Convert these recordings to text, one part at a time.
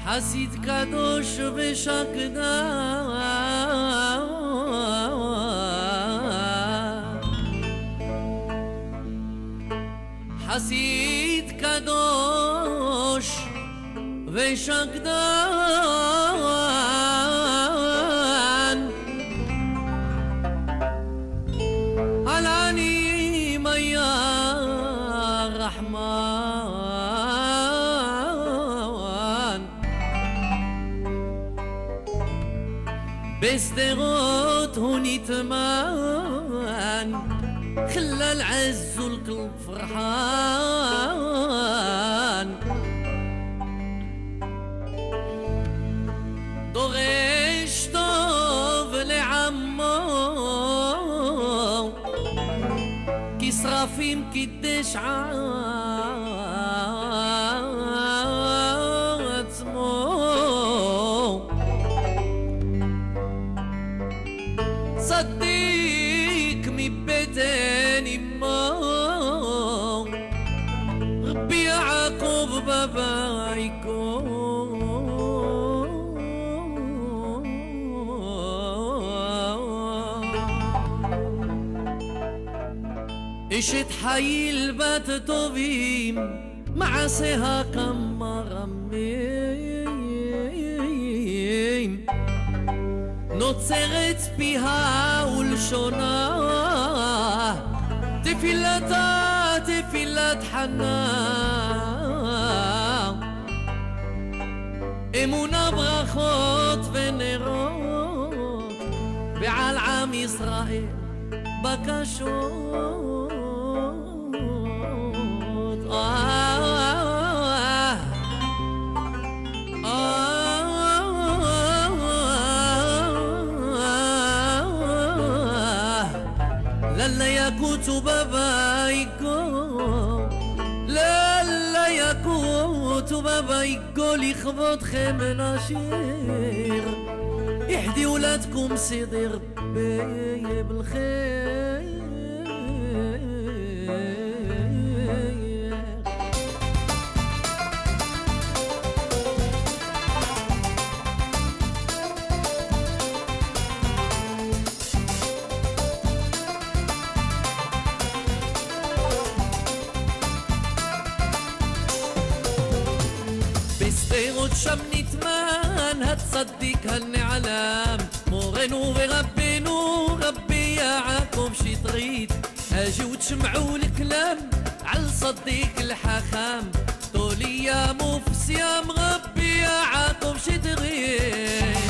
חסיד קדוש ושקדן, חסיד קדוש ושקדן, על עניים היה רחמן, בשדרות הוא נטמן, خلى العز والقلب فرحان، دغش طوب لعمو كي صرافيم كيداش عاتمو، صديق مي بيتين امو، ربي يعاقب بابايكم، إشت حيل بات طوبيم مع سها كم رميم، נוצרת פיה ולשונה, תפילתה תפילת חנה, אמונה ברכות ונרות, ועל עם ישראל בקשות. للا يكوت بابايكو، للا يكوت بابايكو ليخبطكم ناشير، يحدي ولادكم سيدي ربي بالخير. בשדרות שם נטמן, הצדיק הנעלם, מורנו ורבנו רבי יעקב שטרית, اجوا تشمعوا الكلام على صديق الحكام، طولي يا مفس يا مربي يعقب شطريت.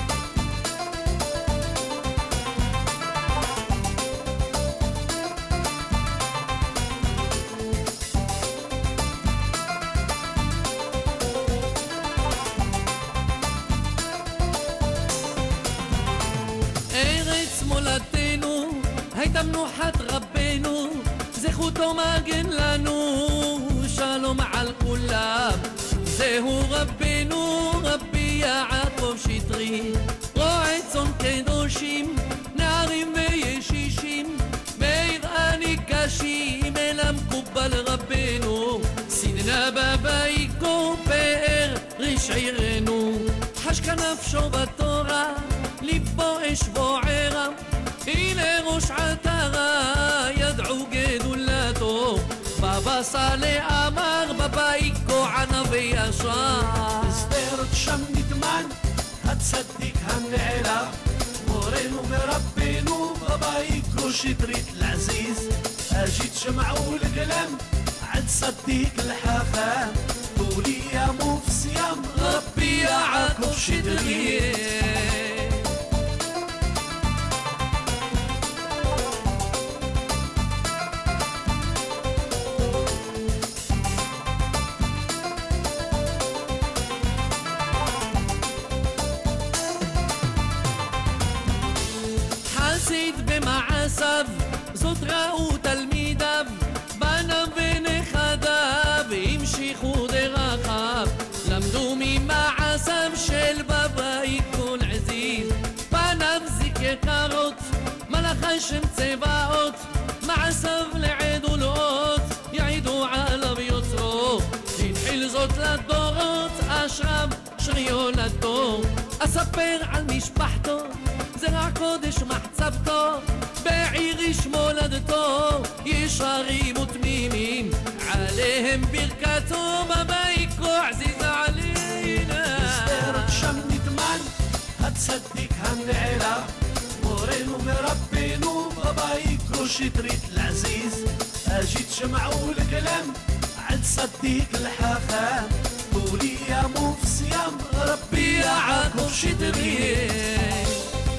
ארץ מולדתנו הייתה מנוחת רבנו, זכותו מגן לנו, שלום על כולם. זהו רבנו רבי יעקב שטרית, רועה צאן קדושים, נערים וישישים, ביראה קשים אל המקובל רבנו, סיננה בבייקו פאר רשעירנו, חש כנפשו בתורה ליבו אש בוערה, הנה ראש עטרה ידעו גדולתו, בבא סאלח אמר בבייקו ענבי ישר. בשדרות שם נטמן הצדיק הנעלם, מורנו ורבנו בבייקו שטרית العزيز، اجي تجمعوا الكلام عند صديق الحكام، قولي يا مفس يا ربي يعقب شطريت. חסיד במעשיו, זאת ראו תלמידיו, בניו ונכדיו, המשיכו דרכיו, למדו ממעשיו של בבייקו العزيز, פניו זיק יקרות, מלאך השם צבאות, מעשיו לעד ולאות, יעידו עליו יוצרו, הנחיל זאת לדור דורות אשרם שריונתו, אספר על משפחתו, זרע קודש מחצבתו, בעיר איש מולדתו, ישרים ותמימים, עליהם ברכתו, בבית עזיז עלינה. מסתרת שם נטמן, הتصدق هالنعلة مورينو مربينو بابا يكروش تريد العزيز اجيت جمعوا الكلام عند صديق الحخام قولي يا مو في صيام ربي يعاقب شي تريد.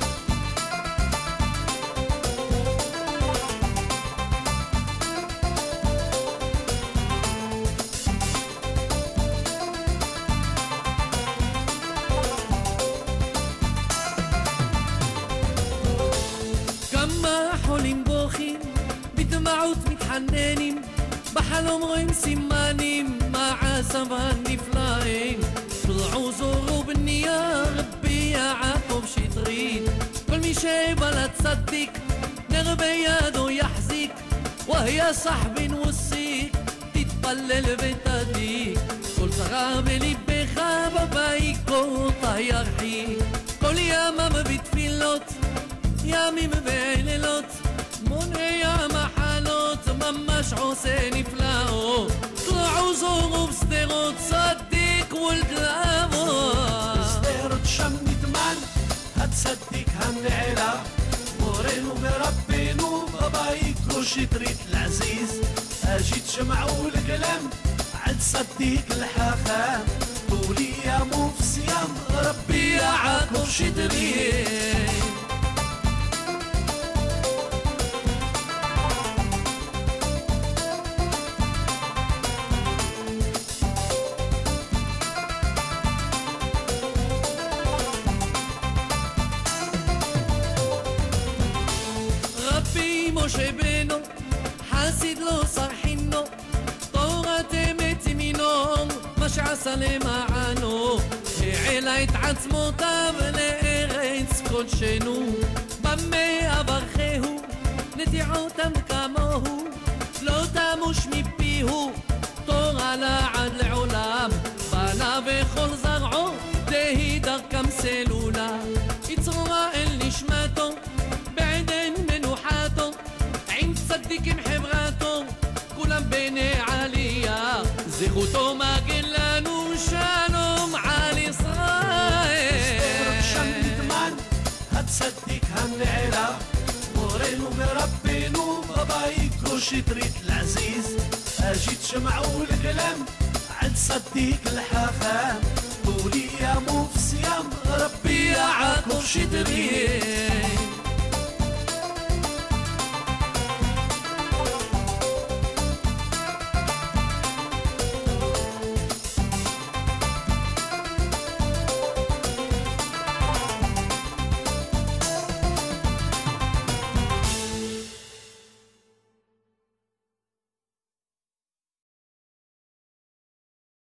חולים בוכים, בדמעות מתחננים, בחלום רואים סימנים, מעשיו הנפלאים. طلعوا زوروا بالنية ربي يعاقب شي تريد. كل مي شايبة لا تصدق نغبي يدو يحزيك، وهي صاحبي نوصيك تتبلل بتديك. كل صغاب اللي بخابة بايكو طاير حيك، كل ياما ما بتفيلوت يامي بלילות, מוני המחלות ממש עושה נפלאות. طلعوا زوروا בשדרות صديق ولد الأبوة. בשדרות שם נטמן, הتصدق هالنعلة مورينو مربينو بابا يكروش تريد العزيز اجيت جمعوا الكلام عند صديق الحخام قولي يا مو في صيام ربي يعاقب شي تريد. משה בנו, חסיד לא סרחינו, תורת אמת ימינו, מה שעשה למענו, העלה את עצמותיו לארץ קודשנו, במה אברכהו, נטיעותם כמוהו, לא תמוש מפיהו, תורה לעד לעולם, בנה וכל זרעו, תהי דרכם סלולה, יצרורה אל נשמתו, بعدين منوحاته عند صديق محبراته كلهم بيني عليا زيخوتو ما قلانو شانو معالي صاير شم نتمان هتصدق هالنعلة مورينو مربينو بابا يكروش تريد العزيز اجيت جمعوا الكلام عند صديق الحخام قولي يا مو في صيام ربي يعاقب شي تريد.